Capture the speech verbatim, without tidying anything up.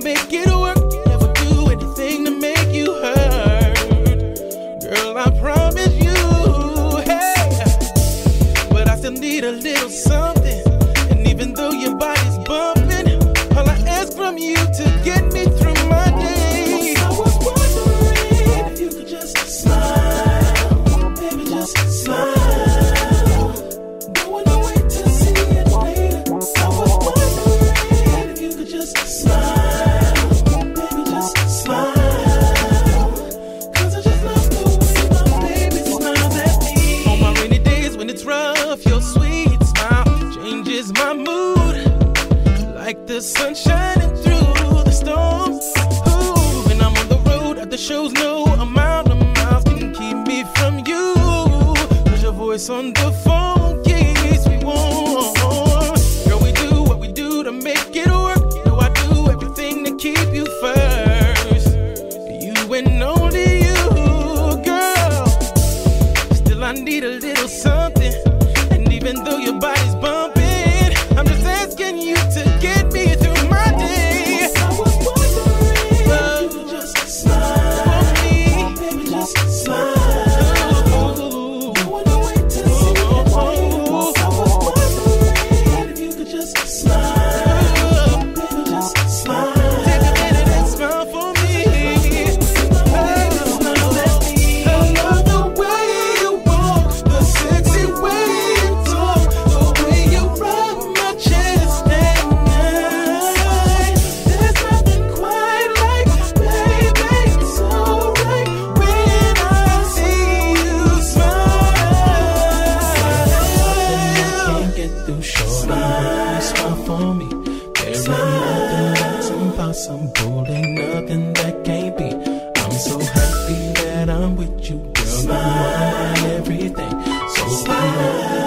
make it work. Never do anything to make you hurt. Girl, I promise you, hey. But I still need a little something. And even though your body's bumping, all I ask from you to get me through my day. I was wondering if you could just smile, baby, just smile. Going away to see it later. I was wondering if you could just smile, baby, just smile. Cause I just love the way my baby smiles at me. On my rainy days when it's rough, your sweet smile changes my mood. Like the sun shining through the storms. Ooh, when I'm on the road at the shows, no amount of miles can keep me from you. Cause your voice on the phone keeps me warm. Girl, we do what we do to make it work. No, I do everything to keep you first. You and only you, girl. Still I need a little something. And even though your body's bumping, I'm just asking you to get me through my day. I was wondering uh, if you could just smile for me, baby, just smile. Ooh. You wanna wait to see it later. I was wondering if you could just smile, baby, just smile. Take a minute and smile for me. I love the way you walk, the sexy way you talk, the way you rub my chest at night. There's nothing quite like, baby, it's alright when I see you smile. Can't get through short, you smile for me. There ain't nothing that's impossible, ain't nothing that can't be. I'm so happy that I'm with you, girl. You are my everything. So in love